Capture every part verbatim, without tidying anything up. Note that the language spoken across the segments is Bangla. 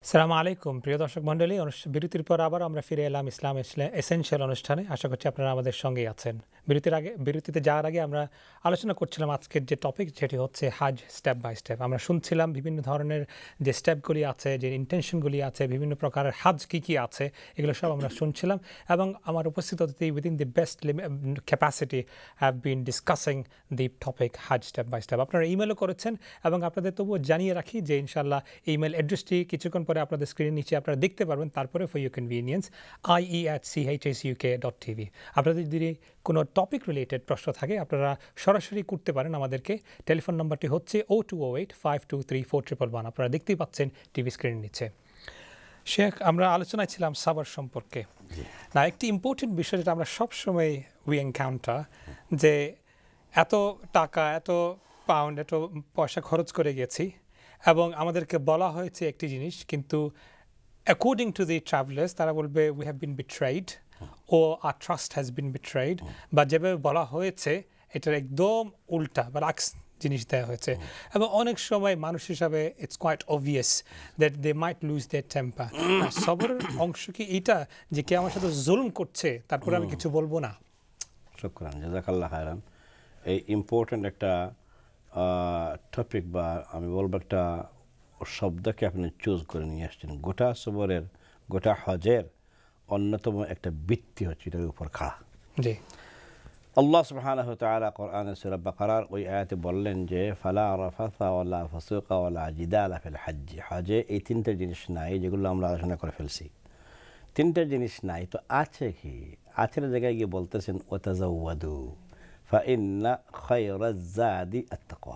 আসসালামু আলাইকুম প্রিয় দর্শক মণ্ডলী, বিরতির পর আবার আমরা ফিরে এলাম ইসলাম এসেনশিয়াল অনুষ্ঠানে। আশা করছি আপনারা আমাদের সঙ্গেই আছেন। বিরতির আগে বিরতিতে যাওয়ার আগে আমরা আলোচনা করছিলাম আজকের যে টপিক, সেটি হচ্ছে হাজ স্টেপ বাই স্টেপ। আমরা শুনছিলাম বিভিন্ন ধরনের যে স্টেপগুলি আছে, যে ইন্টেনশনগুলি আছে, বিভিন্ন প্রকারের হাজ কী কী আছে, এগুলো সব আমরা শুনছিলাম। এবং আমার উপস্থিত অতিথি within the best capacity have been discussing the topic as step by step. আপনারা ইমেলও করেছেন এবং আপনাদের তবুও জানিয়ে রাখি যে ইনশাআল্লাহ ইমেল অ্যাড্রেসটি কিছুক্ষণ পরে আপনাদের স্ক্রিনের নিচে আপনারা দেখতে পারবেন। তারপরে for your convenience I E at C H S U K dot TV. আপনাদের যদি কোনো টপিক রিলেটেড প্রশ্ন থাকে আপনারা সরাসরি করতে পারেন আমাদেরকে। টেলিফোন নাম্বারটি হচ্ছে O two O eight five two three four triple one. আপনারা দেখতেই পাচ্ছেন টিভি স্ক্রিনের নিচে। শেখ, আমরা আলোচনায় ছিলাম সাবর সম্পর্কে। না, একটি ইম্পর্টেন্ট বিষয় যেটা আমরা সবসময় উই এনকাউন্টার, যে এত টাকা, এত পাউন্ড, এত পয়সা খরচ করে গেছি এবং আমাদেরকে বলা হয়েছে একটি জিনিস, কিন্তু অ্যাকর্ডিং টু দি ট্রাভেলার্স তারা বলবে we have been betrayed our trust has been betrayed, বা যেভাবে বলা হয়েছে এটার একদম উল্টা বা রাক্স জিনিস দেওয়া হয়েছে। এবং অনেক সময় মানুষ হিসাবে it's quite obvious that they might lose their temper. সবরের অংশ কি এইটা যে কে আমার সাথে জুলুম করছে তারপরে আমি কিছু বলবো না? শুকরান, জাযাকাল্লাহ খায়রান। এই ইম্পর্ট্যান্ট একটা টপিক বা আমি বলবো একটা শব্দকে আপনি চুজ করে নিয়ে আসছেন। গোটা সবরের, গোটা হজের অন্যতম একটা ভিত্তি হচ্ছে এটার উপর খাড়া। জি, আল্লাহ সুবহানাহু ওয়া তাআলা কোরআনে সূরা বাকারার ওই আয়াতে বললেন যে ফালা রাফাসা ওয়ালা ফুসুকা ওয়ালা জিদালা ফিল হজ্জ। হজে এই তিনটা জিনিস নাই যেগুলো আমরা আলোচনা করে ফেলছি। তিনটা জিনিস নাই, তো আছে কি? আছের জায়গায় গিয়ে বলতেছেন ওয়াতাজাওয়াদু ফাইন্না খায়রাজ যাদি আত-তাকওয়া।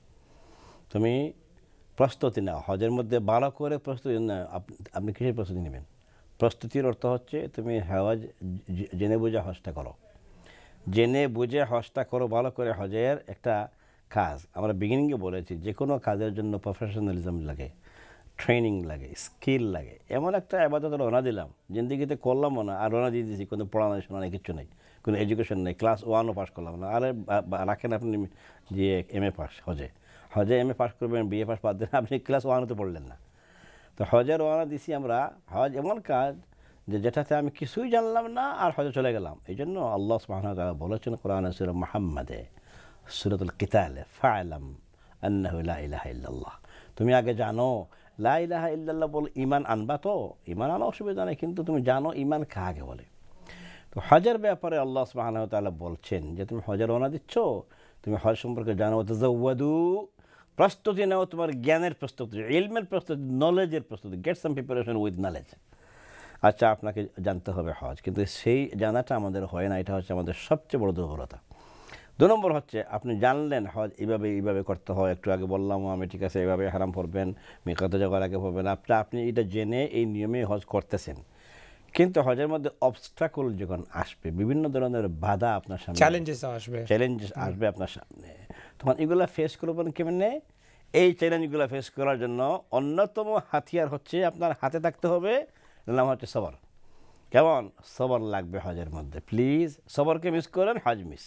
তুমি প্রস্তুতি নাও, হজের মধ্যে ভালো করে প্রস্তুতি নাও। আপনি কিসের প্রস্তুতি নেবেন? প্রস্তুতির অর্থ হচ্ছে তুমি হজ জেনে বুঝে হজটা করো, জেনে বুঝে হজটা করো ভালো করে। হজের একটা কাজ আমরা বিগিনিংয়ে বলেছি, যে কোনো কাজের জন্য প্রফেশনালিজম লাগে, ট্রেনিং লাগে, স্কিল লাগে। এমন একটা আবাদত রওনা দিলাম, জিন্দিগিতে করলামও না, আর রওনা দিয়ে দিয়েছি, কোনো পড়ানো শোনা নেই, কিচ্ছু নেই, কোনো এডুকেশন নেই, ক্লাস ওয়ানও পাস করলাম না। আরে রাখেন আপনি যে এম এ পাস, হজে হজে এম এ পাস করবেন, বিএ পাস বাদ দেন, আপনি ক্লাস ওয়ানও তো পড়লেন না। তো হজে রওনা দিছি আমরা। হজ এমন কাজ যে যেটাতে আমি কিছুই জানলাম না আর হজে চলে গেলাম। এই জন্য আল্লাহ সুবহানাহু ওয়া তাআলা বলেছেন কোরআনে সূরা মুহাম্মাদে সূরাতুল কিতালে ফা'লাম আন্নাহু লা ইলাহা ইল্লাল্লাহ। তুমি আগে জানো লা ইলাহা ইল্লাল্লাহ বল, ঈমান আনবা। তো ঈমান আনা অসুবিধা নেই, কিন্তু তুমি জানো ঈমান কাকে বলে। তো হজের ব্যাপারে আল্লাহ সুবহানাহু ওয়া তাআলা বলছেন যে তুমি হজে রওনা দিচ্ছ, তুমি হজ সম্পর্কে জানো। তাজাওয়াদু, প্রস্তুতি নাও, তোমার জ্ঞানের প্রস্তুতি, ইলমের প্রস্তুতি, নলেজের প্রস্তুতি। Get some preparation with knowledge. আচ্ছা, আপনাকে জানতে হবে হজ, কিন্তু সেই জানাটা আমাদের হয় না। এটা হচ্ছে আমাদের সবচেয়ে বড় দুর্বলতা। দু নম্বর হচ্ছে আপনি জানলেন হজ এইভাবে এইভাবে করতে হয়, একটু আগে বললাম আমি, ঠিক আছে, এইভাবে হারাম পড়বেন, মিকাতে যাওয়ার আগে পড়বেন। আপনি আপনি এটা জেনে এই নিয়মে হজ করতেছেন, কিন্তু হজের মধ্যে অবস্ট্রাকল যখন আসবে, বিভিন্ন ধরনের বাধা আপনার সামনে, চ্যালেঞ্জেস আসবে চ্যালেঞ্জেস আসবে আপনার সামনে, তখন এগুলো ফেস করবেন কেমনে? এই চ্যালেঞ্জগুলো ফেস করার জন্য অন্যতম হাতিয়ার হচ্ছে আপনার হাতে থাকতে হবে, নাম হচ্ছে সবর। কেমন সবর লাগবে হজের মধ্যে? প্লিজ সবরকে মিস করেন, হজ মিস।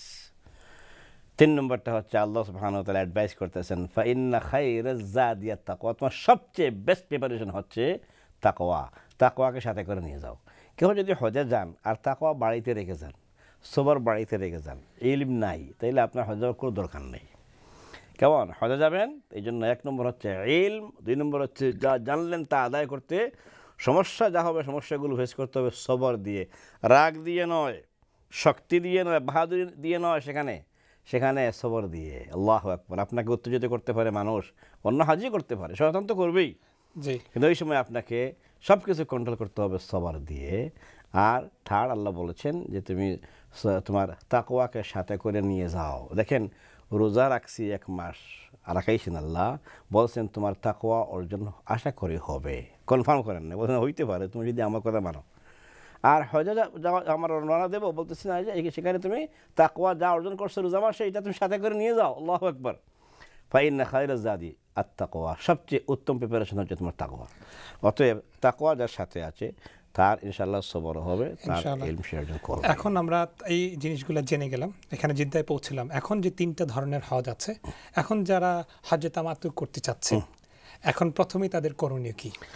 তিন নম্বরটা হচ্ছে আল্লাহ সুবহানাহু ওয়া তাআলা অ্যাডভাইস করতেছেন ফাইন্না খায়রাজ যাদি আত-তাকওয়া। তোমার সবচেয়ে বেস্ট প্রিপারেশন হচ্ছে তাকওয়া। তাকওয়াকে সাথে করে নিয়ে যাও। কেউ যদি হজে যান আর তাকওয়া বাড়িতে রেখে যান, সবর বাড়িতে রেখে যান, ইলম নাই, তাইলে আপনার হজে যাওয়ার কোনো দরকার নেই। কেমন হজে যাবেন? এই জন্য এক নম্বর হচ্ছে ইলম, দুই নম্বর হচ্ছে যা জানলেন তা আদায় করতে, সমস্যা যা হবে সমস্যাগুলো ফেস করতে হবে সবর দিয়ে, রাগ দিয়ে নয়, শক্তি দিয়ে নয়, বাহাদুরি দিয়ে নয়, সেখানে সেখানে সবর দিয়ে। আল্লাহু আকবার। আপনাকে উত্তেজিত করতে পারে মানুষ, অন্য হাজি করতে পারে, শয়তান তো করবেই, জি, কিন্তু ওই সময় আপনাকে সব কিছু কন্ট্রোল করতে হবে সবর দিয়ে। আর থার্ড আল্লাহ বলেছেন যে তুমি তোমার তাকওয়াকে সাথে করে নিয়ে যাও। দেখেন, রোজা রাখছি এক মাস আর রাখাইছেন, আল্লাহ বলছেন তোমার তাকওয়া অর্জন আশা করি হবে। কনফার্ম করেন না, বলছেন হইতে পারে তুমি যদি আমার কথা মানো। আর হজে যাওয়া আমার রওনা দেবো বলতেছি না যে সেখানে তুমি তাকওয়া যা অর্জন করছো রোজা মাসে, এটা তুমি সাথে করে নিয়ে যাও। আল্লাহু আকবার। ফাইন্না খায়রাজ যাদি আত-তাকওয়া, সবচেয়ে উত্তম প্রিপারেশন হচ্ছে তোমার তাকওয়া। অতএব তাকওয়া যার সাথে আছে তার ইনশাআল্লাহ সবর হবে, তার ইলম সে অর্জন করবে। এখন আমরা এই জিনিসগুলো জেনে গেলাম, এখানে জিদ্দায় পৌঁছলাম। এখন যে তিনটা ধরনের হজ আছে, এখন যারা হজ্জে তামাত্তুর করতে চাচ্ছে, এখন প্রথমেই তাদের করণীয় কি?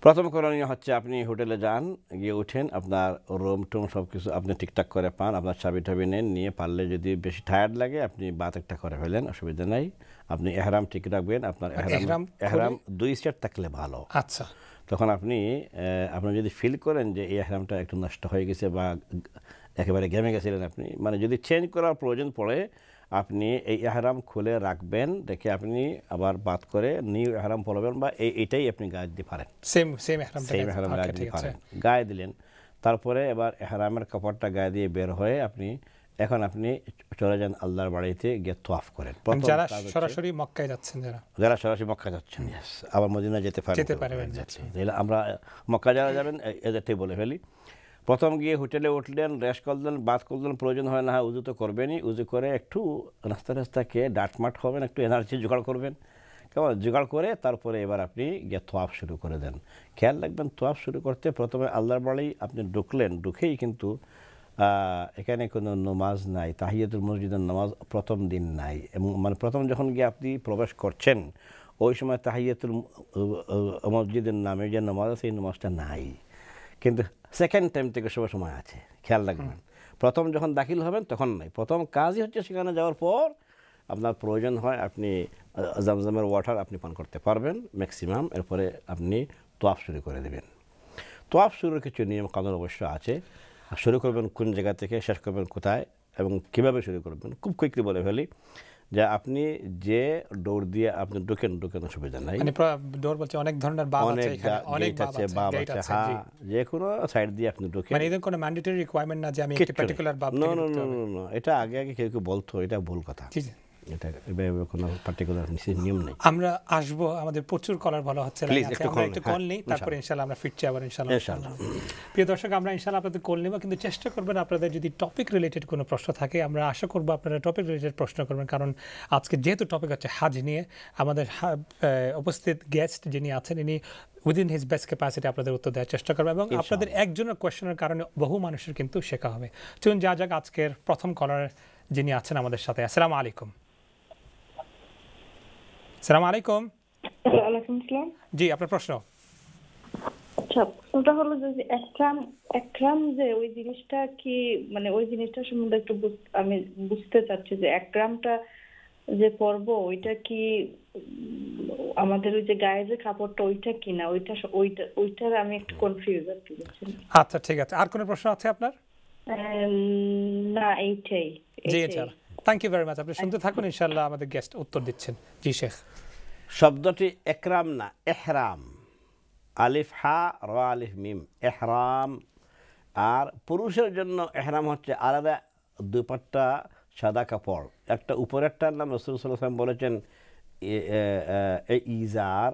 প্রথম করণীয় হচ্ছে আপনি হোটেলে যান, গিয়ে উঠেন, আপনার রুম টুম সব কিছু আপনি ঠিকঠাক করে পান, আপনার চাবি টাবি নেন, নিয়ে পারলে যদি বেশি টায়ার্ড লাগে আপনি বাত একটা করে ফেলেন, অসুবিধা নাই। আপনি এহরাম ঠিক রাখবেন, আপনার এহরাম এহরাম দুই সেট থাকলে ভালো। আচ্ছা, তখন আপনি আপনি যদি ফিল করেন যে এই এহরামটা একটু নষ্ট হয়ে গেছে বা একেবারে ঘেমে গেছিলেন আপনি, মানে যদি চেঞ্জ করার প্রয়োজন পড়ে আপনি এই এহরাম খুলে রাখবেন, দেখে আপনি আবার বাদ করে নিউ এহরাম পরবেন, বা এই এটাই আপনি গায়ে দিতে পারেন, সেম সেম এহরাম সেম এহরাম গায়ে দিতে পারেন। গায়ে দিলেন, তারপরে এবার এহরামের কাপড়টা গায়ে দিয়ে বের হয়ে আপনি এখন আপনি চলে যান আল্লাহর বাড়িতে, গিয়ে তোয়াফ করেন। যারা সরাসরি মক্কায় যাচ্ছেন, যারা যারা সরাসরি মক্কা যাচ্ছেন, ইয়েস, আবার মদিনা যেতে পারেন, যেতে পারবেন। আমরা মক্কা যারা যাবেন এদেরটাই বলে ফেলি। প্রথম গিয়ে হোটেলে উঠলেন, রেস্ট করলেন, বাদ করলেন, প্রয়োজন হয় না হয় উজু তো করবেনই, উজু করে একটু রাস্তা রাস্তা খেয়ে ডাটমাট হবেন, একটু এনার্জি জোগাড় করবেন, কেমন জোগাড় করে তারপরে এবার আপনি গিয়ে তোয়াফ শুরু করে দেন। খেয়াল রাখবেন, তোয়াফ শুরু করতে প্রথমে আল্লাহর বাড়ি আপনি ঢুকলেন, ঢুকেই কিন্তু এখানে কোনো নামাজ নাই, তাহিয়াতুল মসজিদের নামাজ প্রথম দিন নাই, এবং মানে প্রথম যখন গিয়ে আপনি প্রবেশ করছেন ওই সময় তাহিয়াতুল মসজিদের নামে যে নামাজ আছে এই নামাজটা নাই, কিন্তু সেকেন্ড টাইম থেকে সব সময় আছে, খেয়াল রাখবেন। প্রথম যখন দাখিল হবেন তখন নাই, প্রথম কাজই হচ্ছে সেখানে যাওয়ার পর আপনার প্রয়োজন হয় আপনি জামজামের ওয়াটার আপনি পান করতে পারবেন ম্যাক্সিমাম, এরপরে আপনি তোয়াফ শুরু করে দেবেন। তোয়াফ শুরুর কিছু নিয়ম কানুন অবশ্য আছে, শুরু করবেন কোন জায়গা থেকে, শেষ করবেন কোথায় এবং কীভাবে শুরু করবেন। খুব কুইকলি বলে ফেলি যে আপনি যে দৌড় দিয়ে আপনি ঢুকেন ঢুকেন অসুবিধা নাই, দৌড় বলতে অনেক ধরনের বাব আছে, এখানে অনেক বাব আছে, হ্যাঁ, যে কোনো সাইড দিয়ে আপনি ঢুকেন, মানে এর কোনো ম্যান্ডেটরি রিকোয়ারমেন্ট না যে আমি একটা পার্টিকুলার বাব নো নো নো নো এটা আগে আগে কেউ কেউ বলতো, এটা ভুল কথা, এটা কোনো পার্টিকুলার নিয়ম নেই। আমরা আসবো, আমাদের প্রচুর কলার ভালো হচ্ছে, আমরা একটু কল নেই, তারপরে ইনশাআল্লাহ আমরা ফিরছি আবার ইনশাআল্লাহ। প্রিয় দর্শক, আমরা ইনশাআল্লাহ আপনাদের কল নেব, কিন্তু চেষ্টা করবেন আপনাদের যদি টপিক রিলেটেড কোনো প্রশ্ন থাকে, আমরা আশা করবো আপনারা টপিক রিলেটেড প্রশ্ন করবেন, কারণ আজকে যেহেতু টপিক হচ্ছে হাজ নিয়ে, আমাদের উপস্থিত গেস্ট যিনি আছেন ইনি উইদিন হিজ বেস্ট ক্যাপাসিটি আপনাদের উত্তর দেওয়ার চেষ্টা করবে, এবং আপনাদের একজনের কোয়েশ্চেনের কারণে বহু মানুষের কিন্তু শেখা হবে। চলুন যা যাক আজকের প্রথম কলার যিনি আছেন আমাদের সাথে। আসসালামু আলাইকুম। আসসালামু আলাইকুম। ওয়ালাইকুম আসসালাম। জি, আপনার প্রশ্ন। আচ্ছা, ওটা হলো যে একরাম একরাম যে ওই জিনিসটা কি, মানে ওই জিনিসটা সম্বন্ধে একটু আমি বুঝতে চাচ্ছি যে একরামটা যে পরব ওইটা কি আমাদের ওই যে গায়ে যে কাপড়টা ওইটা কি না, ওইটা ওইটা ওইটার আমি একটু কনফিউজ আছি। আচ্ছা ঠিক আছে, আর কোনো প্রশ্ন আছে আপনার? না, এইটাই। জি ইনশাআল্লাহ, থ্যাংক ইউ ভেরি মাচ। আপনি শুনতে থাকুন, ইনশাআল্লাহ আমাদের গেস্ট উত্তর দিচ্ছেন। জি শেখ। শব্দটি একরাম না, এহরাম, আলিফ হা র আলিফ মিম, এহরাম। আর পুরুষের জন্য এহরাম হচ্ছে আলাদা দুপাট্টা সাদা কাপড়, একটা উপরেরটার নাম রাসূল সাল্লাল্লাহু আলাইহি ওয়াসাল্লাম বলেছেন এ ইজার,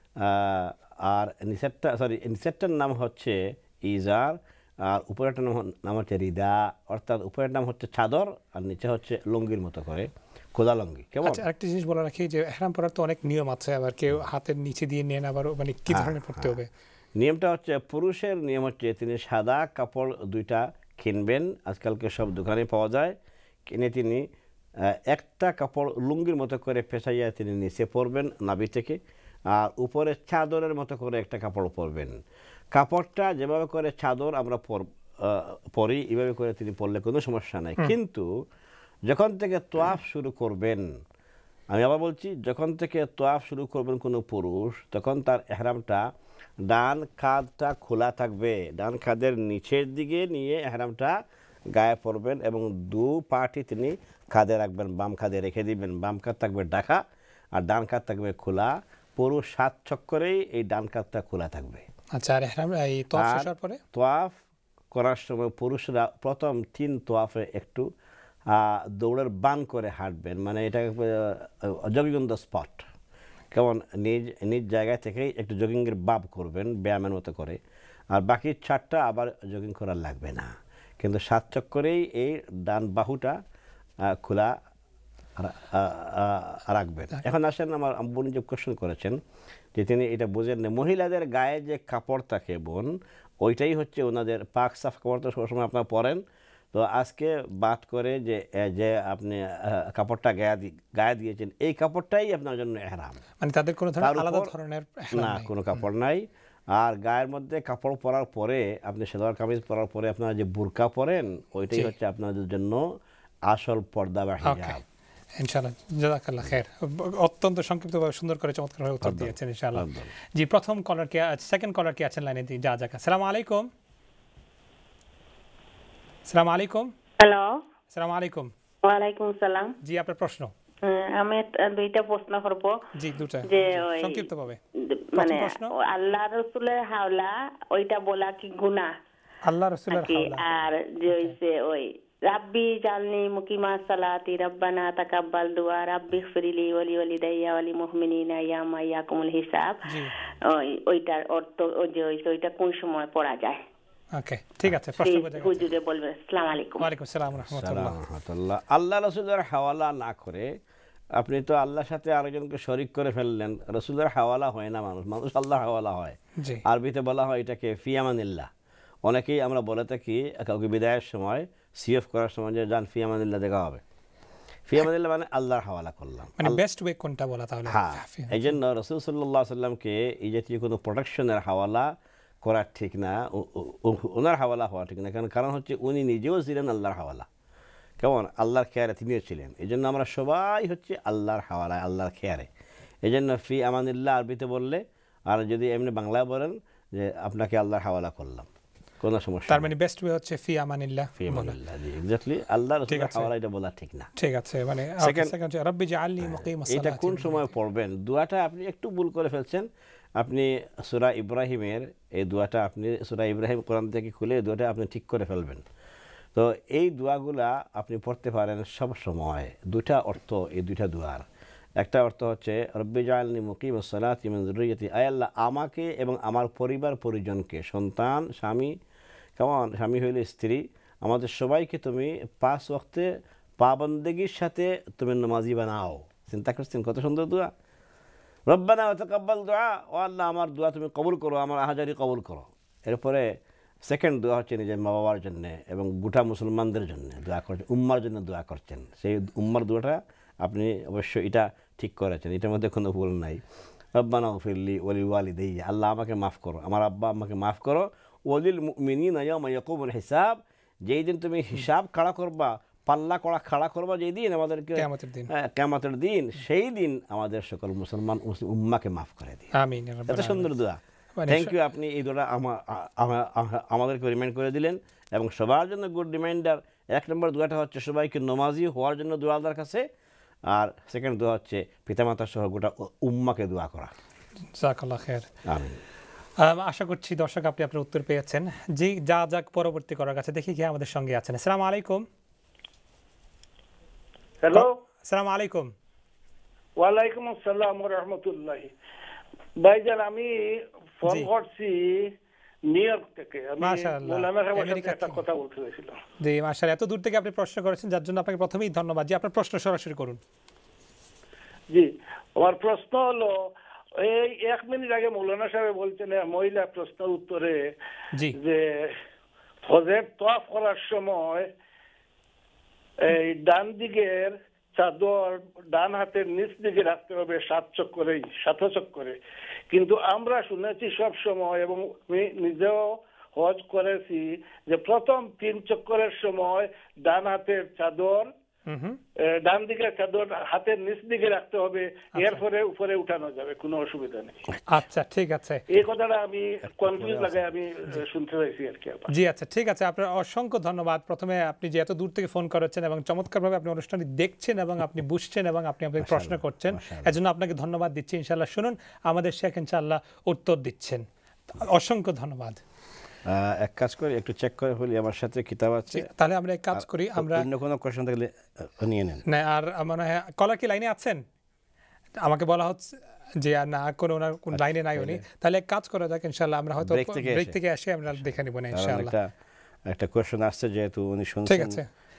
আর নিচেরটা সরি নিচেরটার নাম হচ্ছে ইজার, আর উপরেরটার নাম নাম হচ্ছে রিদা, অর্থাৎ উপরের নাম হচ্ছে চাদর আর নিচে হচ্ছে লুঙ্গির মতো করে খোদা লুঙ্গি। কেমন? আচ্ছা, একটা জিনিস বলে রাখি যে ইহরাম পরার তো অনেক নিয়ম আছে, আবার কেউ হাতের নিচে দিয়ে নেন, আবার মানে কি ধরনের পড়তে হবে? নিয়মটা হচ্ছে পুরুষের নিয়ম হচ্ছে তিনি সাদা কাপড় দুইটা কিনবেন, আজকালকে সব দোকানে পাওয়া যায়, কিনে তিনি একটা কাপড় লুঙ্গির মতো করে পেঁচাইয়া তিনি নিচে পরবেন নাভি থেকে, আর উপরে চাদরের মতো করে একটা কাপড় পরবেন। কাপড়টা যেভাবে করে চাদর আমরা পরি এভাবে করে তিনি পরলে কোনো সমস্যা নাই, কিন্তু যখন থেকে তোয়াফ শুরু করবেন, আমি আবার বলছি, যখন থেকে তোয়াফ শুরু করবেন কোনো পুরুষ, তখন তার এহরামটা ডান কাঁধটা খোলা থাকবে, ডান কাঁধের নিচের দিকে নিয়ে এহরামটা গায়ে পরবেন এবং দু পাটি তিনি কাঁধে রাখবেন, বাম কাঁধে রেখে দিবেন, বাম কাঁধ থাকবে ঢাকা আর ডান কাঁধ থাকবে খোলা, পুরো সাত চক্করেই এই ডান কাঁধটা খোলা থাকবে। আচ্ছা, আর ইহরাম এই তোয়াফ শেষ হওয়ার পরে তোয়াফ করার সময় পুরুষরা প্রথম তিন তোয়াফে একটু দৌড়ের বান করে হাঁটবেন, মানে এটা জগিং অন দ্য স্পট, কেমন নিজ নিজ জায়গা থেকেই একটু জগিংয়ের বাব করবেন ব্যায়ামের মতো করে, আর বাকি চারটা আবার জগিং করার লাগবে না, কিন্তু সাত চক্করেই এই ডান বাহুটা খোলা রাখবেন। এখন আসেন, আমার বোন যে কোশ্চেন করেছেন যে তিনি এটা বোঝেন না, মহিলাদের গায়ে যে কাপড় থাকে বোন, ওইটাই হচ্ছে ওনাদের পাক সাফ কাপড়, তো সবসময় আপনারা পরেন, তো আজকে বাদ করে যে যে আপনি কাপড়টা গায়ে গায়ে দিয়েছেন এই কাপড়টাই আপনার জন্য ইহরাম, মানে তাদের কোনো ধরনের আলাদা ধরনের না কোনো কাপড় নাই। আর গায়ের মধ্যে কাপড় পরার পরে আপনি সালোয়ার কামিজ পরার পরে আপনারা যে বুরকা পরেন ওইটাই হচ্ছে আপনাদের জন্য আসল পর্দা বা হিজাব। ইনশাআল্লাহ, জাযাকাল্লাহ খায়ের। অত্যন্ত সংক্ষিপ্তভাবে সুন্দর করে চমৎকারভাবে উত্তর দিয়েছেন ইনশাআল্লাহ। জি, প্রথম কলার কে, সেকেন্ড কলার কি আছেন লাইনে? যা যাক, আসসালামু আলাইকুম। আসসালামু আলাইকুম। হ্যালো। আসসালামু আলাইকুম। ওয়ালাইকুম সালাম। জি, আপনার প্রশ্ন। আমি দুইটা প্রশ্ন করব। জি, দুটো, যে সংক্ষিপ্তভাবে। মানে আল্লাহ রাসূলের হাওলা ওইটা বলা কি গুনাহ? আল্লাহ রাসূলের হাওলা। আর যে হইছে ওই রাব্বি জালনি মুকিমা সালাতি রাব্বানা তাকাব্বাল দুআ রাব্বি ফিরলি ওয়ালি ওয়ালিদাইয়া ওয়ালি মুমিনিনা ইয়ামা ইয়াকুমুল হিসাব, ওই ওইটার অর্থ ওই যে ওইটা কোন সময় পড়া যায়? ওকে, ঠিক আছে, প্রশ্ন বোঝা গেছে। হুজুরে বলবেন। আসসালামু আলাইকুম। ওয়া আলাইকুম আসসালাম ওয়া রাহমাতুল্লাহ। রাহমাতুল্লাহ। আল্লাহ রাসূলের হাওয়ালা না করে আপনি তো আল্লাহর সাথে আরেকজনকে শরীক করে ফেললেন। রাসূলের হাওয়ালা হয় না মানুষ, মানুষ আল্লাহর হাওয়ালা হয়। জি, আরবিতে বলা হয় এটাকে ফি আমানিল্লাহ। অনেকেই আমরা বলে থাকি কাউকে বিদায়ের সময়, সিএফ করার সময় যে জান ফি আমানিল্লাহ দেখা হবে। ফি আমানিল্লাহ মানে আল্লাহর হাওয়ালা করলাম। মানে বেস্ট ওয়ে কোনটা বলা তাহলে? হ্যাঁ, এই জন্য রাসূল সাল্লাল্লাহু আলাইহি সাল্লামকে এই জাতীয় কোনো প্রোটেকশনের হাওয়ালা করা ঠিক না, ওনার হাওয়ালা হওয়া ঠিক না। কারণ কারণ হচ্ছে উনি নিজেও ছিলেন আল্লাহর হাওয়ালা। কেমন? আল্লাহর খেয়ারে তিনিও ছিলেন। এই জন্য আমরা সবাই হচ্ছে আল্লাহর হাওয়ালায়, আল্লাহর খেয়ারে। এই জন্য ফি আমানিল্লাহ আরবিতে বললে, আর যদি এমনি বাংলায় বলেন যে আপনাকে আল্লাহর হাওয়ালা করলাম, কোনো সমস্যা। তার মানে বেস্ট ওয়ে হচ্ছে ফি আমানিল্লাহ। ফি আমানিল্লাহ, জি, এক্স্যাক্টলি আল্লাহর হাওয়ালা এটা বলা ঠিক না। ঠিক আছে, মানে সেকেন্ড রাব্বি জাআলনি মুকিমাস সালাতি, এটা কোন সময় পড়বেন? দোয়াটা আপনি একটু ভুল করে ফেলছেন। আপনি সূরা ইব্রাহিমের এই দোয়াটা, আপনি সূরা ইব্রাহিম কোরআন থেকে খুলে দোয়াটা আপনি ঠিক করে ফেলবেন। তো এই দোয়াগুলা আপনি পড়তে পারেন সব সময়। দুটা অর্থ এই দুইটা দোয়ার। একটা অর্থ হচ্ছে রব্বি জাআলনি মুকিমাস সালাতি মিন যুররিয়্যাতি, আয় আল্লাহ আমাকে এবং আমার পরিবার পরিজনকে, সন্তান, স্বামী, কেমন স্বামী হইলে স্ত্রী, আমাদের সবাইকে তুমি পাঁচ ওয়াক্তে পাবন্দেগীর সাথে তুমি নামাজি বানাও। চিন্তা করছেন কত সুন্দর দোয়া? রব্বানা ওয়া তাকাব্বাল দুআ, ও আল্লাহ আমার দোয়া তুমি কবুল করো, আমার আহাজারি কবুল করো। এরপরে সেকেন্ড দোয়া হচ্ছে নিজের মা বাবার জন্য এবং গোটা মুসলমানদের জন্য দোয়া করছেন, উম্মার জন্য দোয়া করছেন। সেই উম্মার দোয়াটা আপনি অবশ্যই এটা ঠিক করেছেন, এটার মধ্যে কোনো ভুল নাই। রব্বানা গফিরলি ওয়ালি ওয়ালিদাইয়া, আল্লাহ আমাকে মাফ করো, আমার আব্বা আম্মাকে মাফ করো। ওয়ালিল মুমিনিনা ইয়াওমা ইয়াকুমুল হিসাব, যেই দিন তুমি হিসাব খাড়া করবা, পাল্লা করা খাড়া করবা যেই দিন, আমাদেরকে কিয়ামতের দিন, সেই দিন আমাদের সকল মুসলমান উম্মাকে মাফ করে দিন। আমিন। এত সুন্দর দোয়া। থ্যাংক ইউ, আপনি এই দোয়াটা আমাদেরকে রিমাইন্ড করে দিলেন এবং সবার জন্য গুড রিমাইন্ডার। এক নম্বর দোয়াটা হচ্ছে সবাইকে নমাজি হওয়ার জন্য দোয়া আল্লাহর কাছে, আর সেকেন্ড দোয়া হচ্ছে পিতামাতা সহ গোটা উম্মাকে দোয়া করা। জাযাকাল্লাহ খায়ের। আমিন। আশা করছি দর্শক আপনি আপনার উত্তর পেয়েছেন। জি, যা যাক পরবর্তী করার কাছে দেখি কি আমাদের সঙ্গে আছেন। আসসালামু আলাইকুম। হ্যালো। আসসালামু আলাইকুম। ওয়ালাইকুম আসসালাম ওয়া রাহমাতুল্লাহ। ভাইজান, আমি ফোন করছি নিউ ইয়র্ক থেকে। আমি মৌলানা সাহেবের সাথে একটা কথা বলতে চাইছিলাম। জি, মাশাআল্লাহ, এত দূর থেকে আপনি প্রশ্ন করেছেন, যার জন্য আপনাকে প্রথমেই ধন্যবাদ। জি, আপনার প্রশ্ন সরাসরি করুন। জি, আমার প্রশ্ন হলো, এই এক মিনিট আগে মৌলানা সাহেব বলছেন মহিলা প্রশ্নের উত্তরে যে হজের তওয়াফ করার সময় এই ডান দিকের চাদর ডান হাতের নিচ দিকে রাখতে হবে সাত চক্করেই, সাত চক্করে। কিন্তু আমরা শুনেছি সব সময়, এবং আমি নিজেও হজ করেছি, যে প্রথম তিন চক্করের সময় ডান হাতের চাদর ডান দিকের চাদর হাতের নিচ দিকে রাখতে হবে, এরপরে উপরে উঠানো যাবে, কোনো অসুবিধা নেই। আচ্ছা, ঠিক আছে, এই কথাটা আমি কনফিউজ লাগে, আমি শুনতে চাইছি আর কি। জি, আচ্ছা, ঠিক আছে, আপনার অসংখ্য ধন্যবাদ। প্রথমে আপনি যে এত দূর থেকে ফোন করেছেন এবং চমৎকারভাবে আপনি অনুষ্ঠানটি দেখছেন এবং আপনি বুঝছেন এবং আপনি আপনাকে প্রশ্ন করছেন, এজন্য আপনাকে ধন্যবাদ দিচ্ছি। ইনশাআল্লাহ শুনুন, আমাদের শেখ ইনশাআল্লাহ উত্তর দিচ্ছেন। অসংখ্য ধন্যবাদ। এক কাজ করি, একটু চেক করে বলি, আমার সাথে কিতাব আছে, তাহলে আমরা এক কাজ করি, আমরা অন্য কোনো কোশ্চেন থাকলে নিয়ে নেন। না, আর মনে হয় কলার কি লাইনে আছেন? আমাকে বলা হচ্ছে যে না, কোনো ওনার কোন লাইনে নাই উনি। তাহলে এক কাজ করা যাক, ইনশাআল্লাহ আমরা হয়তো ব্রেক থেকে এসে আমরা দেখে নিব না ইনশাআল্লাহ। একটা একটা কোশ্চেন আসছে, যেহেতু উনি শুনছেন। ঠিক আছে,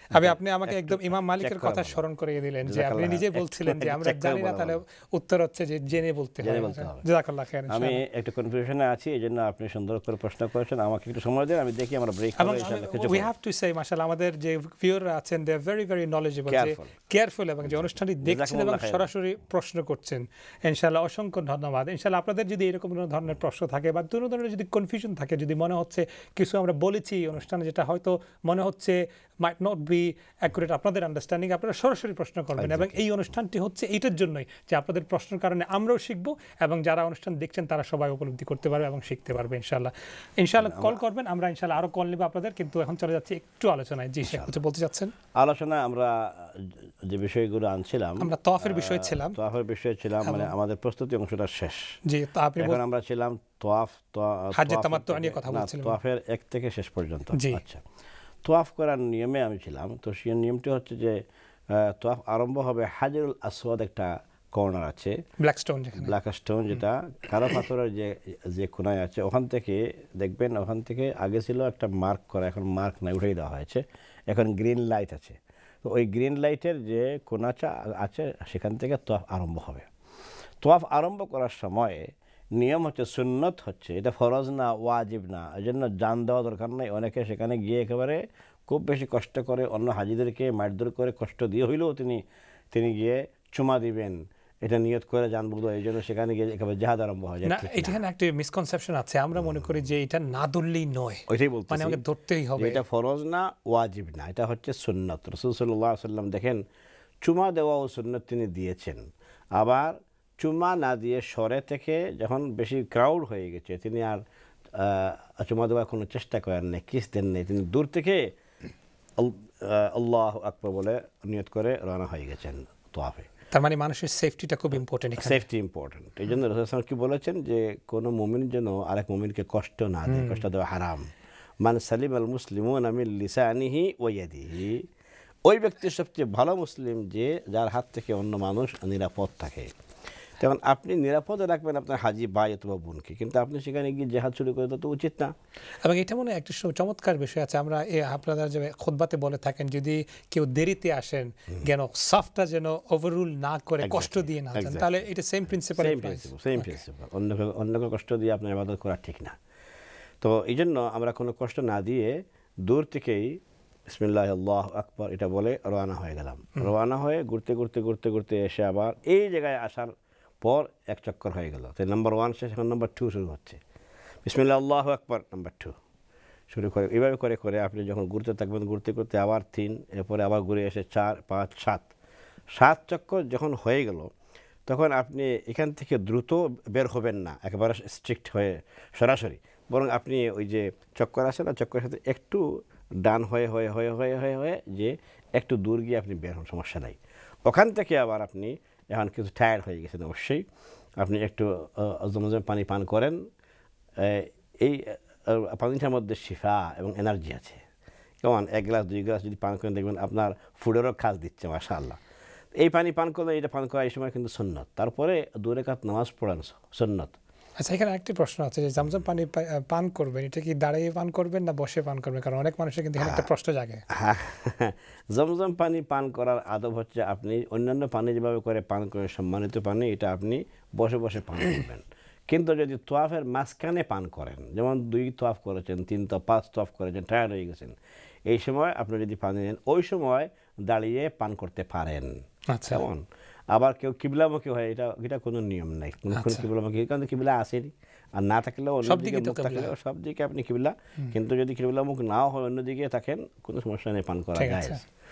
আমি আপনি আমাকে একদম ইমাম মালিকের কথা স্মরণ করিয়ে দিলেন যে আপনি নিজে বলছিলেন যে আমরা জানি না, তাহলে উত্তর হচ্ছে যে জেনে বলতে হয়। জাযাকাল্লাহ খাইর। আমি একটু কনফিউশনে আছি, এজন্য আপনি সুন্দর করে প্রশ্ন করেছেন, আমাকে একটু সময় দেন, আমি দেখি আমরা ব্রেক হবে ইনশাআল্লাহ কিছু। উই হ্যাভ টু সে মাশাআল্লাহ আমাদের যে ভিউয়াররা আছেন they are very very knowledgeable, যে কেয়ারফুল, এবং যে অনুষ্ঠানটি দেখছেন এবং সরাসরি প্রশ্ন করছেন, ইনশাআল্লাহ অসংখ্য ধন্যবাদ। ইনশাআল্লাহ আপনাদের যদি এরকম কোনো ধরনের প্রশ্ন থাকে বা কোনো ধরনের যদি কনফিউশন থাকে, যদি মনে হচ্ছে কিছু আমরা বলেছি অনুষ্ঠানে যেটা হয়তো মনে হচ্ছে মাইট নট বি অ্যাকুরেট আপনাদের আন্ডারস্ট্যান্ডিং, আপনারা সরাসরি প্রশ্ন করবেন। এবং এই অনুষ্ঠানটি হচ্ছে এইটার জন্যই যে আপনাদের প্রশ্নের কারণে আমরাও শিখবো এবং যারা অনুষ্ঠান দেখছেন তারা সবাই উপলব্ধি করতে পারবে এবং শিখতে পারবে। ইনশাআল্লাহ ইনশাআল্লাহ কল করবেন, আমরা ইনশাআল্লাহ আরো কল নেব আপনাদের। কিন্তু এখন চলে যাচ্ছি একটু আলোচনায়। জি শেখ কিছু বলতে চাচ্ছেন? আলোচনা আমরা যে বিষয়গুলো আনছিলাম, আমরা তাওয়াফের বিষয় ছিলাম, তাওয়াফের বিষয় ছিলাম, মানে আমাদের প্রস্তুতি অংশটা শেষ। জি, তো আপনি এখন আমরা ছিলাম তাওয়াফ, হজ্জে তামাত্তু নিয়ে কথা বলছিলাম, তাওয়াফের এক থেকে শেষ পর্যন্ত। আচ্ছা, তাওয়াফ করার নিয়মে আমি ছিলাম। তো সেই নিয়মটি হচ্ছে যে তাওয়াফ আরম্ভ হবে হাজরুল আসওয়াদ, একটা কর্নার আছে ব্ল্যাক স্টোন, যেখানে ব্ল্যাক স্টোন যেটা কালো পাথরের যে যে কোনায় আছে, ওখান থেকে দেখবেন, ওখান থেকে আগে ছিল একটা মার্ক করা, এখন মার্ক নাই, উঠিয়ে দেওয়া হয়েছে, এখন গ্রিন লাইট আছে। তো ওই গ্রিন লাইটের যে কোনাটা আছে সেখান থেকে তাওয়াফ আরম্ভ হবে। তাওয়াফ আরম্ভ করার সময় নিয়ম হচ্ছে, সুন্নত হচ্ছে, এটা ফরজ না, ওয়াজিব না, এই জন্য জান দেওয়া দরকার নাই। অনেকে সেখানে গিয়ে একেবারে খুব বেশি কষ্ট করে অন্য হাজিদেরকে মারধর করে কষ্ট দিয়ে হইলেও তিনি তিনি গিয়ে চুমা দিবেন, এটা নিয়ত করে জানবুদ, এই জন্য সেখানে গিয়ে একেবারে জিহাদ আরম্ভ হয়ে যায়। না, এখানে একটা মিসকনসেপশন আছে, আমরা মনে করি যে এটা না ধরলেই নয়, ওইটাই বলতে, মানে আমাকে ধরতেই হবে। এটা ফরজ না, ওয়াজিব না, এটা হচ্ছে সুন্নত। রাসূল সাল্লাল্লাহু আলাইহি ওয়াসাল্লাম দেখেন চুমা দেওয়া ও সুন্নত তিনি দিয়েছেন। আবার চুমা না দিয়ে সরে থেকে যখন বেশি ক্রাউড হয়ে গেছে, তিনি আর চুমা দেওয়ার কোনো চেষ্টা করেন না, কিস দেন নেই, তিনি দূর থেকে আল্লাহু আকবার বলে নিয়ত করে রওনা হয়ে গেছেন তাওয়াফে। তার মানে মানুষের সেফটিটা খুব ইম্পর্টেন্ট, সেফটি ইম্পর্টেন্ট। এই জন্য রাসূল সাল্লাল্লাহু আলাইহি ওয়াসাল্লাম কি বলেছেন যে কোনো মুমিন যেন আরেক মুমিনকে কষ্ট না দেয়, কষ্ট দেওয়া হারাম। মান সালিম আল মুসলিমুনা মিন লিসানিহি ওয়া ইয়াদিহি, ওই ব্যক্তির সবচেয়ে ভালো মুসলিম যে যার হাত থেকে অন্য মানুষ নিরাপদ থাকে। তখন আপনি নিরাপদে রাখবেন আপনার হাজি ভাই অথবা বোনকে, কিন্তু আপনি সেখানে গিয়ে জেহাদ শুরু করে দেওয়া তো উচিত না। এবং এটা মনে হয় একটা চমৎকার বিষয় আছে, আমরা আপনারা যে খুতবাতে বলে থাকেন, যদি কেউ দেরিতে আসেন যেন সাফটা যেন ওভাররুল না করে, কষ্ট দিয়ে না যান, তাহলে এটা same principle, same principle same principle অন্যকে অন্যকে কষ্ট দিয়ে আপনার ইবাদত করা ঠিক না। তো এই জন্য আমরা কোনো কষ্ট না দিয়ে দূর থেকেই বিসমিল্লাহ আল্লাহু আকবার এটা বলে রওনা হয়ে গেলাম। রওনা হয়ে ঘুরতে ঘুরতে ঘুরতে ঘুরতে এসে আবার এই জায়গায় আসার পর এক চক্কর হয়ে গেল। তো নাম্বার ওয়ান শেষ, এখন নাম্বার টু শুরু হচ্ছে। বিসমিল্লাহ আল্লাহু আকবার নাম্বার টু শুরু করে, এইভাবে করে করে আপনি যখন ঘুরতে থাকবেন, ঘুরতে ঘুরতে আবার তিন, এরপরে আবার ঘুরে এসে চার, পাঁচ, সাত, সাত চক্কর যখন হয়ে গেল, তখন আপনি এখান থেকে দ্রুত বের হবেন না একেবারে স্ট্রিক্ট হয়ে সরাসরি, বরং আপনি ওই যে চক্কর আছে না, চক্করের সাথে একটু ডান হয়ে হয়ে হয়ে হয়ে হয়ে হয়ে যে একটু দূর গিয়ে আপনি বের হন, সমস্যা নাই। ওখান থেকে আবার আপনি এখন কিছু টায়ার্ড হয়ে গেছেন, অবশ্যই আপনি একটু জমজম পানি পান করেন। এই পানিটার মধ্যে শিফা এবং এনার্জি আছে, কেমন এক গ্লাস দুই গ্লাস যদি পান করেন দেখবেন আপনার ফুডেরও কাজ দিচ্ছে মাশাআল্লাহ। এই পানি পান করলে এটা পান করা এই সময় কিন্তু সুন্নত। তারপরে দু রাকাত নামাজ পড়ান সুন্নত। আচ্ছা, এখানে একটি প্রশ্ন আছে যে জমজম পানি পান করবেন, এটা কি দাঁড়িয়ে পান করবেন না বসে পান করবেন? কারণ অনেক মানুষের কিন্তু এখানে একটা প্রশ্ন জাগে। জমজম পানি পান করার আদব হচ্ছে, আপনি অন্যান্য পানি যেভাবে করে পান করেন সম্মানিত পানি, এটা আপনি বসে বসে পান করবেন। কিন্তু যদি তোয়াফের মাঝখানে পান করেন, যেমন দুই তোয়াফ করেছেন, তিন তো পাঁচ তোয়াফ করেছেন, টায়ার্ড হয়ে গেছেন, এই সময় আপনি যদি পানি নেন, ওই সময় দাঁড়িয়ে পান করতে পারেন। যেমন আবার কেউ কিবলামুখী হয়, এটা এটা কোনো নিয়ম নাই, কোনো কিবলামুখী, কারণ কিবলা আসেনি, আর না থাকলেও অন্যদিকে মুখ থাকলেও সব দিকে আপনি কিবলা, কিন্তু যদি কিবলামুখ নাও হয় অন্যদিকে থাকেন, কোনো সমস্যা নেই, পান করা যায়।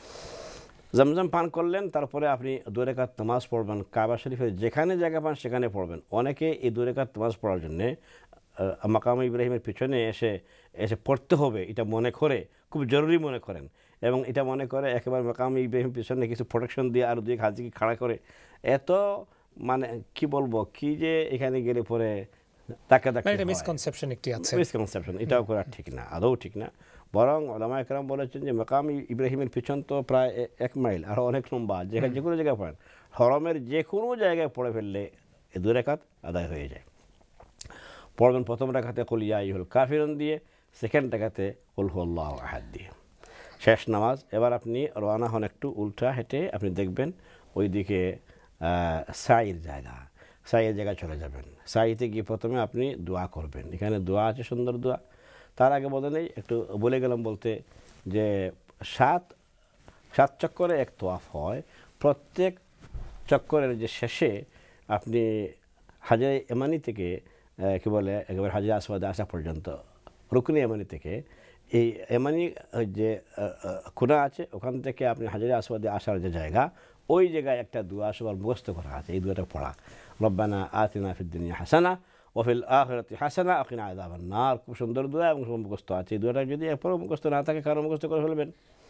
জমজম পান করলেন, তারপরে আপনি দু রাকাত নামাজ পড়বেন, কাবা শরীফের যেখানে জায়গা পান সেখানে পড়বেন। অনেকে এই দু রাকাত নামাজ পড়ার জন্যে মাকাম ইব্রাহিমের পিছনে এসে এসে পড়তে হবে এটা মনে করে, খুব জরুরি মনে করেন, এবং এটা মনে করে একেবারে মাকাম ইব্রাহিম পিছনে কিছু প্রোটেকশন দিয়ে আর দুই হাজিকে খাড়া করে, এত মানে কি বলবো, কি যে এখানে গেলে পরে তাকে তাকে মিসকনসেপশন একটি আছে, মিসকনসেপশন, এটাও করা ঠিক না, আদৌ ঠিক না। বরং ওলামা একরাম বলেছেন যে মাকাম ইব্রাহিমের পিছন তো প্রায় এক মাইল, আরও অনেক লম্বা, যেখানে যে কোনো জায়গায় পড়েন, হরমের যে কোনো জায়গায় পড়ে ফেললে এ দুই রাকাত আদায় হয়ে যায়। পড়বেন প্রথম রাকাতে কুল ইয়া আইয়ুহাল কাফিরুন দিয়ে, সেকেন্ড রাকাতে কুল হুয়াল্লাহু আহাদ দিয়ে। শেষ নামাজ। এবার আপনি রওনা হন একটু উল্টা হেঁটে, আপনি দেখবেন ওই দিকে সাইয়ের জায়গা, সাইয়ের জায়গায় চলে যাবেন। সাইতে গিয়ে প্রথমে আপনি দোয়া করবেন। এখানে দোয়া আছে, সুন্দর দোয়া। তার আগে বলে নেই, একটু বলে গেলাম বলতে, যে সাত সাত চক্করে এক তোয়াফ হয়। প্রত্যেক চক্করের যে শেষে আপনি হাজারে এমানি থেকে কী বলে একেবারে হাজারে আসওয়াদে আসা পর্যন্ত, রুকনি এমানি থেকে এই এমানি যে খুনা আছে ওখান থেকে আপনি হাজারে আসওয়াদে আসার যে জায়গা, ওই জায়গায় একটা দোয়া সবার মুখস্থ করা আছে। এই দোয়াটা পড়া, রব্বানা আতিনা ফিদ দুনিয়া হাসানা ওয়া ফিল আখিরাতি হাসানা ওয়া কিনা আযাবান নার। খুব সুন্দর দোয়া এবং সব মুখস্থ আছে। এই দোয়াটা যদি এরপরও মুখস্থ না থাকে, কারো মুখস্থ করে ফেলবেন।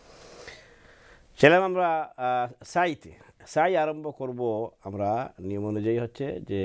ছিলাম আমরা সাইতে। সাই আরম্ভ করব আমরা নিয়ম অনুযায়ী হচ্ছে যে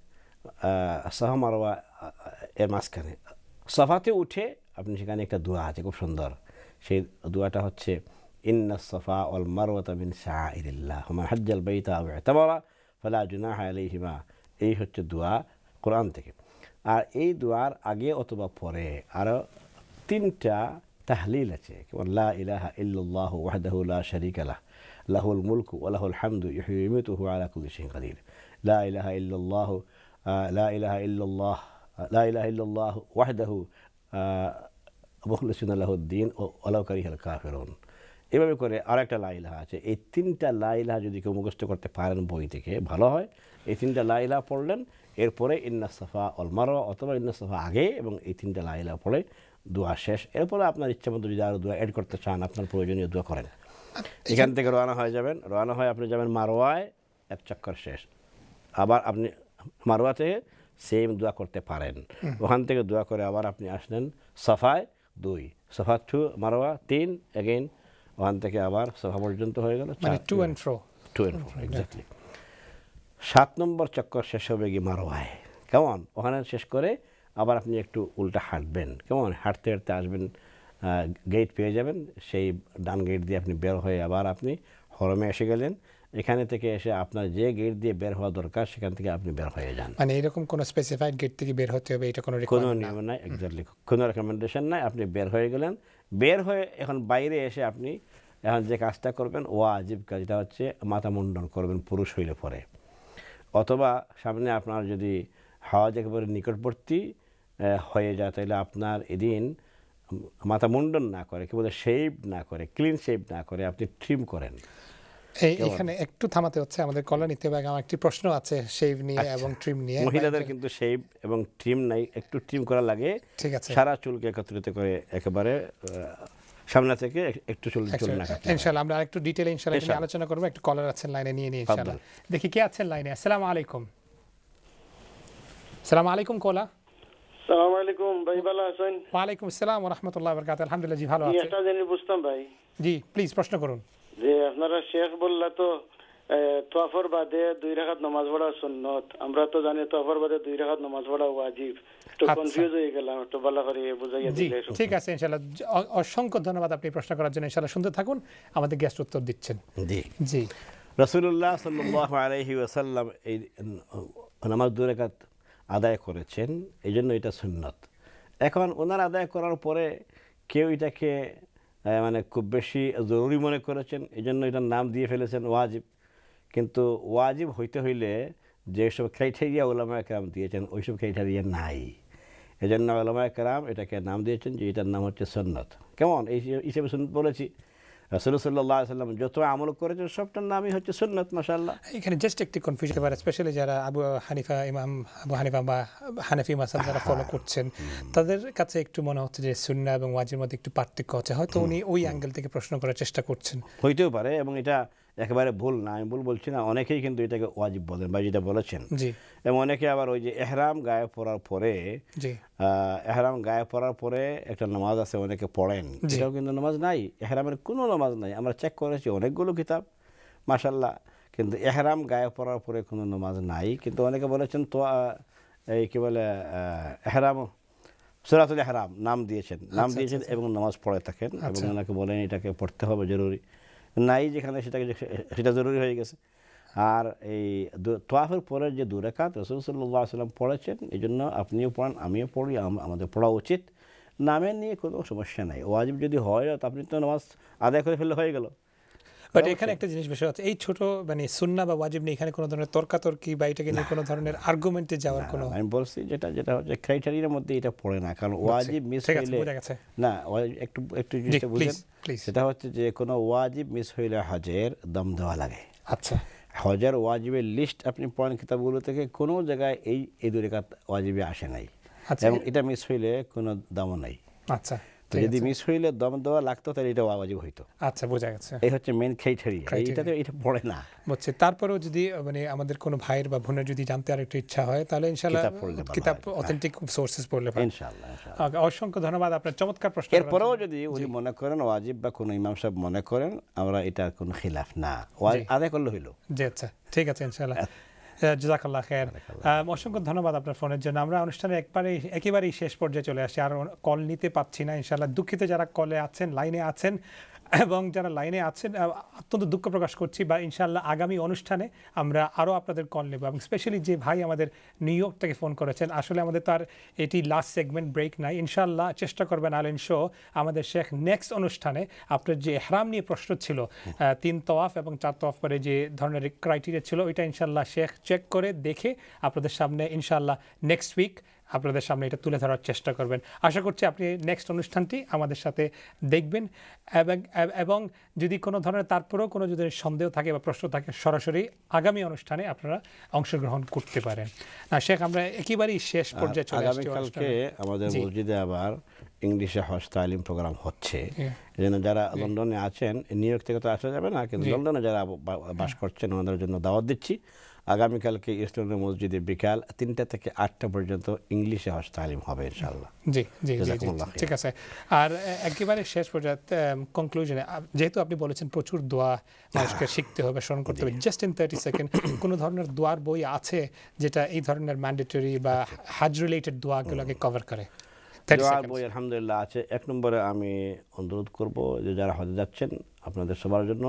সাফা মারওয়া এর মাঝখানে সাফাতে উঠে আপনি সেখানে একটা দোয়া আছে খুব সুন্দর। সেই দোয়াটা হচ্ছে ইন্না সাফা ওয়াল মারওয়াতা মিন শাআইরিল্লাহ ওয়া মান হাজ্জাল বাইতা আও ইতামারা ফালা জুনাহা আলাইহিমা। এই হচ্ছে দোয়া কোরআন থেকে। আর এই দোয়ার আগে অথবা পরে আরও তিনটা তাহলিল আছে। লা ইলাহা ইল্লাল্লাহু ওয়াহদাহু লা শারীকা লাহ লাহুল মুলকু ওয়া লাহুল হামদু ইহয়ি ওয়া ইউমীতু ওয়া আলা কুল্লি শাইইন কাদির। লা ইলাহা ইল্লাল্লাহু লা ইলাহা ইল্লাল্লাহ লা ইলাহা ইল্লাল্লাহু ওয়াহদাহু মুখলিসিনা লাহুদ-দ্বীন ওয়া লাউ কারিহাল কাফিরুন। এভাবে করে আরেকটা লা ইলাহা আছে। এই তিনটা লা ইলাহা যদি কেউ মুখস্থ করতে পারেন বই থেকে ভালো হয়। এই তিনটা লা ইলাহা পড়লেন, এরপরে ইন্না সাফা ওয়াল মারওয়া অথবা ইন্না সাফা আগে, এবং এই তিনটা লা ইলাহা পড়ে দোয়া শেষ। এরপরে আপনার ইচ্ছা মতো যদি আরও দোয়া অ্যাড করতে চান, আপনার প্রয়োজনীয় দোয়া করেন। এখান থেকে রওনা হয়ে যাবেন। রওনা হয়ে আপনি যাবেন মারওয়ায়, এক চক্কর শেষ। আবার আপনি মারওয়া থেকে সেম দোয়া করতে পারেন। ওখান থেকে দোয়া করে আবার আপনি আসলেন সাফায়, দুই সাফা টু, মারওয়া তিন, এগেইন ওখান থেকে আবার সাফা পর্যন্ত হয়ে গেল to and fro to and fro exactly. সাত নম্বর চক্কর শেষ হবে গিয়ে মারওয়ায়। কেমন? ওখানে শেষ করে আবার আপনি একটু উল্টা হাঁটবেন। কেমন? হাঁটতে হাঁটতে আসবেন, গেট পেয়ে যাবেন। সেই ডান গেট দিয়ে আপনি বের হয়ে আবার আপনি হরমে এসে গেলেন। এখানে থেকে এসে আপনার যে গেট দিয়ে বের হওয়া দরকার সেখান থেকে আপনি বের হয়ে যান। মানে এরকম কোনো স্পেসিফাইড গেট থেকে বের হতে হবে এটা কোনো কোনো নিয়ম নাই, এক্স্যাক্টলি কোনো রেকমেন্ডেশন নাই। আপনি বের হয়ে গেলেন। বের হয়ে এখন বাইরে এসে আপনি এখন যে কাজটা করবেন ওয়াজিব কাজ, এটা হচ্ছে মাথা মুন্ডন করবেন পুরুষ হইলে পরে, অথবা সামনে আপনার যদি হাওয়াজ একেবারে নিকটবর্তী হয়ে যায় তাহলে আপনার এদিন মাথা মুন্ডন না করে, কি বলে শেভ না করে, ক্লিন শেভ না করে আপনি ট্রিম করেন। এই এখানে একটু থামাতে হচ্ছে, আমাদের কলার নিতে হবে। আমার একটি প্রশ্ন আছে শেভ নিয়ে এবং ট্রিম নিয়ে। মহিলাদের কিন্তু শেভ এবং ট্রিম নাই, একটু ট্রিম করা লাগে। ঠিক আছে, সারা চুলকে একত্রিত করে একেবারে সামনে থেকে একটু চুল চুল না কাটে। ইনশাআল্লাহ আমরা আরেকটু ডিটেইলে ইনশাআল্লাহ আলোচনা করব। একটু কলার আছেন লাইনে, নিয়ে নিয়ে ইনশাআল্লাহ দেখি কে আছেন লাইনে। আসসালামু আলাইকুম। আসসালামু আলাইকুম কোলা। আসসালামু আলাইকুম ভাই, ভালো আছেন? ওয়া আলাইকুম আসসালাম ওয়া রাহমাতুল্লাহি ওয়া বারাকাতুহু। আলহামদুলিল্লাহ জি ভালো আছি। একটা জিনিস বুঝতাম ভাই। জি প্লিজ প্রশ্ন করুন। যে আপনারা শেখ বললা তো তোয়াফর বাদে দুই রাকাত নামাজ পড়া সুন্নত, আমরা তো জানি তোয়াফর বাদে দুই রাকাত নামাজ পড়া ওয়াজিব। একটু কনফিউজ হয়ে গেলাম, একটু ভালো করে বুঝাইয়া দিলে। ঠিক আছে ইনশাআল্লাহ, অসংখ্য ধন্যবাদ আপনি প্রশ্ন করার জন্য। ইনশাআল্লাহ শুনতে থাকুন, আমাদের গেস্ট উত্তর দিচ্ছেন। জি জি রাসূলুল্লাহ সাল্লাল্লাহু আলাইহি ওয়াসাল্লাম এই নামাজ দুই রাকাত আদায় করেছেন, এই জন্য এটা সুন্নত। এখন ওনার আদায় করার পরে কেউ এটাকে মানে খুব বেশি জরুরি মনে করেছেন, এই জন্য এটার নাম দিয়ে ফেলেছেন ওয়াজিব। কিন্তু ওয়াজিব হইতে হইলে যেসব ক্রাইটেরিয়া ওলামায়ে কেরাম দিয়েছেন ওইসব ক্রাইটেরিয়া নাই। এই জন্য ওলামায়ে কেরাম এটাকে নাম দিয়েছেন যে এটার নাম হচ্ছে সুন্নত। কেমন? এই হিসেবে সুন্নত বলেছি। রাসূল সাল্লাল্লাহু আলাইহি ওয়াসাল্লাম যত আমল করেছেন সবটার নামই হচ্ছে সুন্নত। মাশাআল্লাহ। এখানে জাস্ট একটি কনফিউশন পারে, স্পেশালি যারা আবু হানিফা ইমাম আবু হানিফা বা হানাফি মাসাব যারা ফলো করছেন তাদের কাছে একটু মনে হচ্ছে যে সুন্নাহ এবং ওয়াজিবের মধ্যে একটু পার্থক্য আছে। হয়তো উনি ওই অ্যাঙ্গেল থেকে প্রশ্ন করার চেষ্টা করছেন, হইতেও পারে। এবং এটা একেবারে ভুল না, আমি ভুল বলছি না। অনেকেই কিন্তু এটাকে ওয়াজিব বলেন বা যেটা বলেছেন। জি। এবং অনেকে আবার ওই যে এহরাম গায়ে পরার পরে, জি এহরাম গায়ে পরার পরে একটা নামাজ আছে অনেকে পড়েন, এটাও কিন্তু নামাজ নাই। এহরামের কোনো নামাজ নাই। আমরা চেক করেছি অনেকগুলো কিতাব মাশাআল্লাহ, কিন্তু এহরাম গায়ে পরার পরে কোনো নামাজ নাই। কিন্তু অনেকে বলেছেন তো এই কি বলে এহরাম সূরাতুল ইহরাম নাম দিয়েছেন, নাম দিয়েছেন এবং নামাজ পড়ে থাকেন এবং ওনাকে বলেন এটাকে পড়তে হবে জরুরি। নাই যেখানে সেটাকে সেটা জরুরি হয়ে গেছে। আর এই তোয়াফের পরের যে দু রাকাত রাসূল সাল্লাল্লাহু আলাইহি ওয়াসাল্লাম পড়েছেন, এই জন্য আপনিও পড়েন, আমিও পড়ি, আমাদের পড়া উচিত। নামের নিয়ে কোনো সমস্যা নাই, ওয়াজিব যদি হয় তো আপনি তো নামাজ আদায় করে ফেললে হয়ে গেল। বাট এখানে একটা জিনিস বিষয় আছে, এই ছোট মানে সুন্নাহ বা ওয়াজিব নিয়ে এখানে কোনো ধরনের তর্কাতর্কি বা এটাকে নিয়ে কোনো ধরনের আর্গুমেন্টে যাওয়ার কোনো, আমি বলছি যেটা যেটা হচ্ছে ক্রাইটেরিয়ার মধ্যে এটা পড়ে না, কারণ ওয়াজিব মিস হইলে না, একটু একটু জিনিসটা বুঝেন, সেটা হচ্ছে যে কোনো ওয়াজিব মিস হইলে হজের দম দেওয়া লাগে। আচ্ছা, হজের ওয়াজিবের লিস্ট আপনি পড়েন কিতাবগুলো থেকে, কোনো জায়গায় এই এই দুই রাকাত ওয়াজিবে আসে নাই, এবং এটা মিস হইলে কোনো দামও নাই। আচ্ছা, যদি মিস হইলে দম দেওয়া লাগতো তাহলে এটা ওয়াজিব হইতো। আচ্ছা, বোঝা গেছে। এই হচ্ছে মেইন ক্রাইটেরিয়া, এইটাতে এটা পড়ে না। বুঝছি। তারপরেও যদি মানে আমাদের কোনো ভাইয়ের বা বোনের যদি জানতে আর একটু ইচ্ছা হয় তাহলে ইনশাআল্লাহ কিতাব অথেন্টিক সোর্সেস পড়লে পারেন ইনশাআল্লাহ। ইনশাআল্লাহ। অসংখ্য ধন্যবাদ, আপনার চমৎকার প্রশ্ন। এরপরেও যদি উনি মনে করেন ওয়াজিব বা কোনো ইমাম সাহেব মনে করেন, আমরা এটা কোনো খিলাফ না, ওয়াজিব আদায় করলে হইলো। জি, আচ্ছা, ঠিক আছে ইনশাআল্লাহ। জাযাকাল্লাহ খায়ের। অসংখ্য ধন্যবাদ আপনার ফোনের জন্য। আমরা অনুষ্ঠানে একবারে একেবারেই শেষ পর্যায়ে চলে আসি, আর কল নিতে পাচ্ছি না ইনশাআল্লাহ। দুঃখিত যারা কলে আছেন, লাইনে আছেন এবং যারা লাইনে আছেন অত্যন্ত দুঃখ প্রকাশ করছি, বা ইনশাআল্লাহ আগামী অনুষ্ঠানে আমরা আরও আপনাদের কল নেব, এবং স্পেশালি যে ভাই আমাদের নিউ ইয়র্ক থেকে ফোন করেছেন, আসলে আমাদের তো আর এটি লাস্ট সেগমেন্ট, ব্রেক নাই, ইনশাআল্লাহ চেষ্টা করবেন আলেন শো আমাদের শেখ নেক্সট অনুষ্ঠানে আপনার যে ইহরাম নিয়ে প্রশ্ন ছিল, তিন তওয়াফ এবং চার তওয়াফ করে যে ধরনের ক্রাইটেরিয়া ছিল, ওইটা ইনশাআল্লাহ শেখ চেক করে দেখে আপনাদের সামনে ইনশাআল্লাহ নেক্সট উইক আপনাদের সামনে এটা তুলে ধরার চেষ্টা করবেন। আশা করছি আপনি নেক্সট অনুষ্ঠানটি আমাদের সাথে দেখবেন, এবং এবং যদি কোনো ধরনের তারপরেও কোনো যদি সন্দেহ থাকে বা প্রশ্ন থাকে, সরাসরি আগামী অনুষ্ঠানে আপনারা অংশগ্রহণ করতে পারেন। না শেখ, আমরা একেবারেই শেষ পর্যায়ে চলে আসছি। আগামীকালকে আমাদের মসজিদে আবার ইংলিশে হজ তালিম প্রোগ্রাম হচ্ছে, যেন যারা লন্ডনে আছেন, নিউ ইয়র্ক থেকে তো আসা যাবে না, কিন্তু লন্ডনে যারা বাস করছেন ওনাদের জন্য দাওয়াত দিচ্ছি। আগামীকালকে ইসলামের মসজিদে বিকাল তিনটা থেকে আটটা পর্যন্ত ইংলিশে হজ তালিম হবে ইনশাআল্লাহ। জি জি ঠিক আছে। আর একেবারে শেষ পর্যায়ে কনক্লুশনে, যেহেতু আপনি বলেছেন প্রচুর দোয়া মানুষকে শিখতে হবে, স্মরণ করতে হবে, জাস্ট ইন থার্টি সেকেন্ড কোনো ধরনের দোয়ার বই আছে যেটা এই ধরনের ম্যান্ডেটরি বা হাজ রিলেটেড দোয়াগুলোকে কভার করে? দোয়ার বই আলহামদুলিল্লাহ আছে। এক নম্বরে আমি অনুরোধ করব যে যারা হজে যাচ্ছেন আপনাদের সবার জন্য,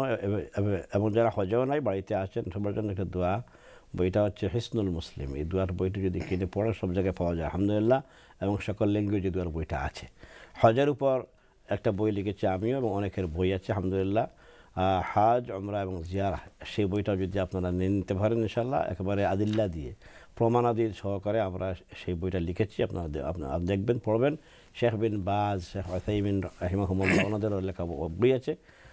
এবং যারা হজেও নাই বাড়িতে আছেন সবার জন্য একটা দোয়া, বইটা হচ্ছে হিসনুল মুসলিম। এই দোয়ার বইটি যদি কিনে পড়েন সব জায়গায় পাওয়া যায় আলহামদুলিল্লাহ, এবং সকল ল্যাঙ্গুয়েজে দোয়ার বইটা আছে। হজের উপর একটা বই লিখেছি আমিও, এবং অনেকের বই আছে আলহামদুলিল্লাহ, হাজ, উমরা এবং জিয়ারা, সেই বইটা যদি আপনারা নিয়ে নিতে পারেন ইনশাআল্লাহ, একেবারে আদিল্লা দিয়ে প্রমাণাদি সহকারে আমরা সেই বইটা লিখেছি, আপনারা আপনারা দেখবেন, পড়বেন। শেখ বিন বাজ, শেখ উসাইমিন রাহিমাহুল্লাহ ওনাদেরও লেখা বই আছে,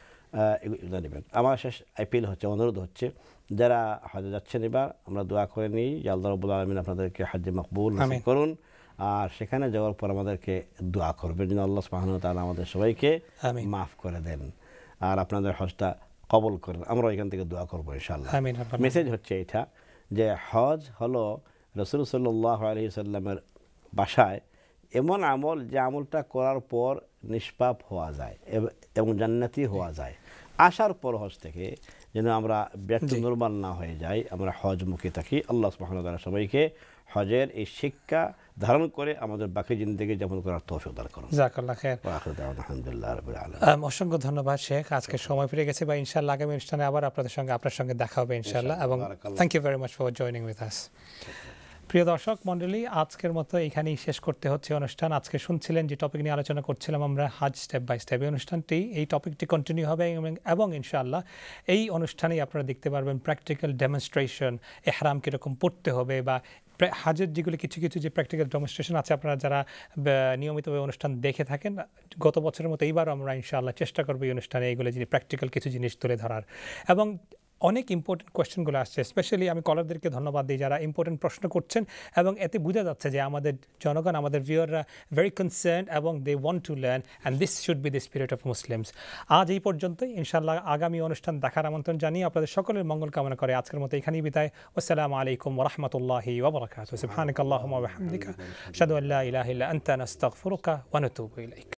এগুলো নেবেন। আমার শেষ আইপিএল হচ্ছে, অনুরোধ হচ্ছে যারা হজে যাচ্ছেন এবার আমরা দোয়া করে নিই যে আল্লাহ রাব্বুল আলামিন আপনাদেরকে হজ্জে মাকবুল করুন, আর সেখানে যাওয়ার পর আমাদেরকে দোয়া করবেন যেন আল্লাহ সুবহানাহু ওয়া তাআলা আমাদের সবাইকে মাফ করে দেন আর আপনাদের হজটা কবুল করেন। আমরা এখান থেকে দোয়া করবো ইনশাআল্লাহ। মেসেজ হচ্ছে এটা যে হজ হলো রাসূল সাল্লাল্লাহু আলাইহি সাল্লামের বাসায় এমন আমল যে আমলটা করার পর নিষ্পাপ হওয়া যায় এবং জান্নাতি হওয়া যায়। আসার পর হজ থেকে যেন আমরা ব্যর্থ নরমাল না হয়ে যাই, আমরা হজমুখী থাকি। আল্লাহ সুবহানাহু ওয়া তাআলা সবাইকে হজের এই শিক্ষা ধারণ করে আমাদের বাকি জিন্দেগি যাপন করার তৌফিক দান করুন। জাযাকাল্লাহ খায়ের। আলহামদুলিল্লাহ রাব্বিল আলামিন। অসংখ্য ধন্যবাদ শেখ, আজকে সময় ফিরে গেছে, বা ইনশাআল্লাহ আগামী অনুষ্ঠানে আবার আপনাদের সঙ্গে আপনার সঙ্গে দেখা হবে ইনশাআল্লাহ, এবং thank you very much for joining with us. প্রিয় দর্শক মণ্ডলী, আজকের মতো এখানেই শেষ করতে হচ্ছে অনুষ্ঠান। আজকে শুনছিলেন যে টপিক নিয়ে আলোচনা করছিলাম আমরা, হাজ স্টেপ বাই স্টেপ। এই অনুষ্ঠানটি এই টপিকটি কন্টিনিউ হবে, এবং ইনশাআল্লাহ এই অনুষ্ঠানেই আপনারা দেখতে পারবেন প্র্যাকটিক্যাল ডেমনস্ট্রেশন, এহরাম কীরকম পড়তে হবে, বা হাজের যেগুলো কিছু কিছু যে প্র্যাকটিক্যাল ডেমনস্ট্রেশন আছে, আপনারা যারা নিয়মিতভাবে অনুষ্ঠান দেখে থাকেন, গত বছরের মতো এইবারও আমরা ইনশাআল্লাহ চেষ্টা করবো এই অনুষ্ঠানে এইগুলো যিনি প্র্যাকটিক্যাল কিছু জিনিস তুলে ধরার। এবং অনেক ইম্পর্টেন্ট কোয়েশ্চেনগুলো আসছে, স্পেশালি আমি কলারদেরকে ধন্যবাদ দিই যারা ইম্পর্টেন্ট প্রশ্ন করছেন, এবং এতে বোঝা যাচ্ছে যে আমাদের জনগণ, আমাদের ভিউয়াররা ভেরি কনসার্ন, এবং they want to learn, and this should be the spirit of Muslims. আজ এই পর্যন্তই, ইনশাআল্লাহ আগামী অনুষ্ঠান দেখার আমন্ত্রণ জানিয়ে আপনাদের সকলের মঙ্গল কামনা করে আজকের মতো এখানেই বিদায়। আসসালামু আলাইকুম ওয়া রাহমাতুল্লাহি ওয়া বারাকাতুহু। সুবহানাকাল্লাহুম্মা ওয়া বিহামদিকা আশহাদু আল্লা ইলাহা ইল্লা আনতা নাস্তাগফিরুকা ওয়া নাতুবু ইলাইক।